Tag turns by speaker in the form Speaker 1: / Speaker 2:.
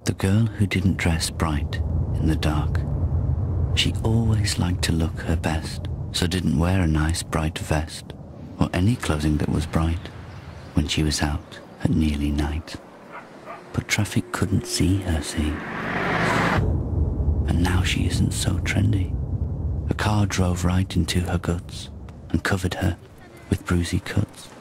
Speaker 1: The girl who didn't dress bright in the dark. She always liked to look her best, so didn't wear a nice bright vest or any clothing that was bright when she was out at nearly night. But traffic couldn't see her, see. And now she isn't so trendy. A car drove right into her guts and covered her with bruisey cuts.